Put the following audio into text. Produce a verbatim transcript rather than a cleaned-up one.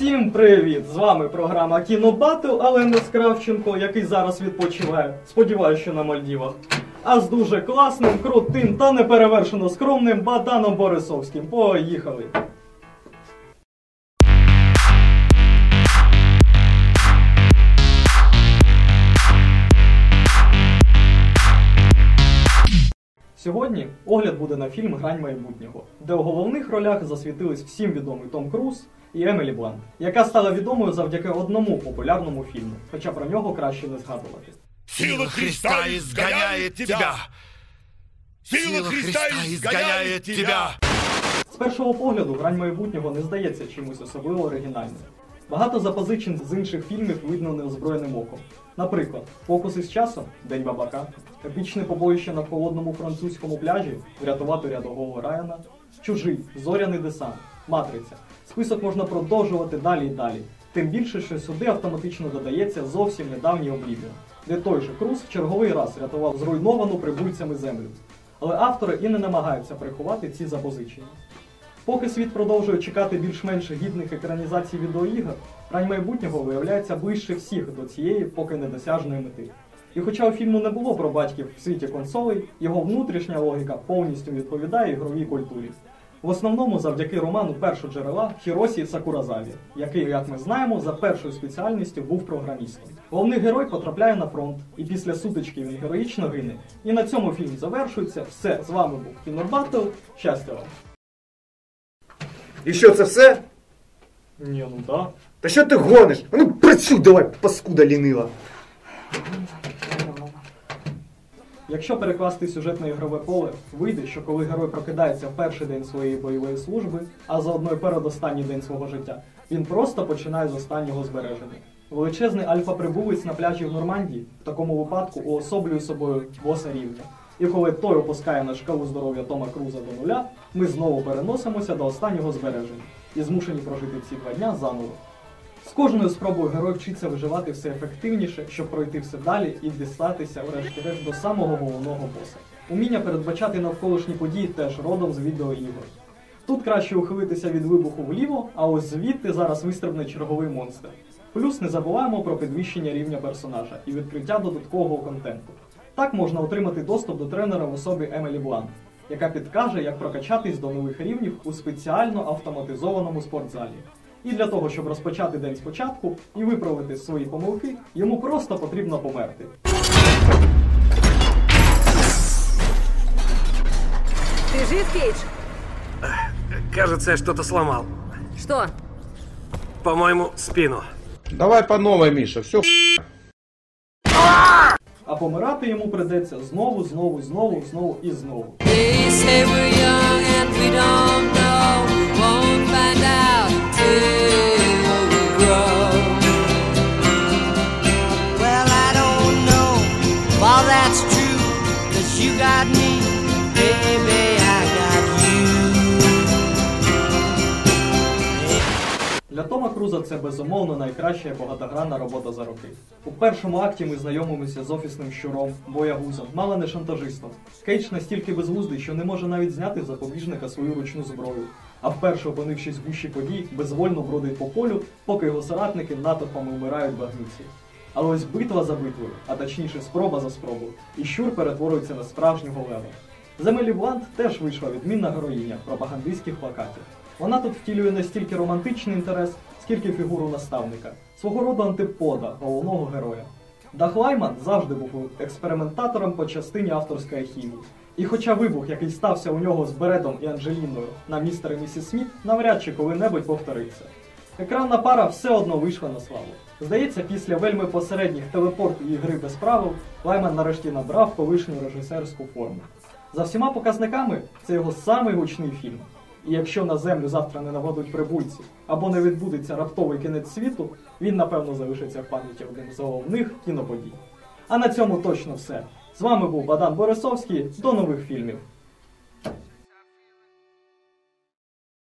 Всім привіт! З вами програма Кінобатл, але не з Кравченко, який зараз відпочиває, сподіваюся, що на Мальдівах, а з дуже класним, крутим та неперевершено скромним Богданом Борисовським. Поїхали! Сьогодні огляд буде на фільм «Грань майбутнього», де у головних ролях засвітились всім відомий Том Круз і Емілі Блант, яка стала відомою завдяки одному популярному фільму, хоча про нього краще не згадувати. Сила Христа изгоняє тебя! Сила Христа изгоняє тебя! З першого погляду «Грань майбутнього» не здається чимось особливо оригінальним. Багато запозичень з інших фільмів видно неозброєним оком. Наприклад, «Фокус із часом» «День бабака», епічне побоїще на холодному французькому пляжі «Врятувати рядового Райана», «Чужий», «Зоряний десант», «Матриця». Список можна продовжувати далі і далі. Тим більше, що сюди автоматично додається зовсім недавній «Облівіон», де той же Круз в черговий раз рятував зруйновану прибульцями землю. Але автори і не намагаються приховати ці запозичення. Поки світ продовжує чекати більш-менш гідних екранізацій відеоігр, «Грань майбутнього» виявляється ближче всіх до цієї поки недосяжної мети. І хоча у фільму не було про батьків в світі консолей, його внутрішня логіка повністю відповідає ігровій культурі. В основному завдяки роману першоджерела Хіросі Сакуразаві, який, як ми знаємо, за першою спеціальністю був програмістом. Головний герой потрапляє на фронт, і після сутички він героїчно гине. І на цьому фільм завершується. Все, з вами був Кінобатл. Щастя вам! І що, це все? Ні, ну да. Та що ти гониш? А ну працюй давай, паскуда лінива. Якщо перекласти сюжет на ігрове поле, вийде, що коли герой прокидається в перший день своєї бойової служби, а заодно й передостанній день свого життя, він просто починає з останнього збереження. Величезний альфа-прибулець на пляжі в Нормандії в такому випадку уособлює собою боса рівня. І коли той опускає на шкалу здоров'я Тома Круза до нуля, ми знову переносимося до останнього збереження і змушені прожити ці два дня заново. З кожною спробою герой вчиться виживати все ефективніше, щоб пройти все далі і дістатися врешті-решт до самого головного боса. Уміння передбачати навколишні події теж родом з відеоігор. Тут краще ухилитися від вибуху вліво, а ось звідти зараз вистрибне черговий монстр. Плюс не забуваємо про підвищення рівня персонажа і відкриття додаткового контенту. Так можна отримати доступ до тренера в особі Емілі Блант, яка підкаже, як прокачатись до нових рівнів у спеціально автоматизованому спортзалі. І для того, щоб розпочати день спочатку і виправити свої помилки, йому просто потрібно померти. Ты жив, Кейдж? Кажется, я что-то сломал. Что? По-моему, спину. Давай по новой, Миша, все. А помирати йому придеться знову, знову, знову, знову і знову. Для Тома Круза це безумовно найкраща і багатогранна робота за роки. У першому акті ми знайомимося з офісним щуром, боягузом, мало не шантажистом. Кейдж настільки безглуздий, що не може навіть зняти з запобіжника свою ручну зброю. А вперше опинившись в гущі подій, безвольно бродить по полю, поки його соратники натовпами вмирають в багнюці. Але ось битва за битвою, а точніше спроба за спробою, і щур перетворюється на справжнього лева. З Емілі Блант теж вийшла відмінна героїня пропагандистських плакатів. Вона тут втілює не стільки романтичний інтерес, скільки фігуру наставника, свого роду антипода головного героя. Даг Лайман завжди був експериментатором по частині авторської хімії. І хоча вибух, який стався у нього з Бредом і Анджеліною на містер і місіс Сміт, навряд чи коли-небудь повториться. Екранна пара все одно вийшла на славу. Здається, після вельми посередніх телепорту і гри без правил, Лайман нарешті набрав колишню режисерську форму. За всіма показниками, це його самий гучний фільм. І якщо на землю завтра не наведуть прибульці, або не відбудеться раптовий кінець світу, він, напевно, залишиться в пам'яті одним з головних кіноподій. А на цьому точно все. З вами був Богдан Борисовський. До нових фільмів!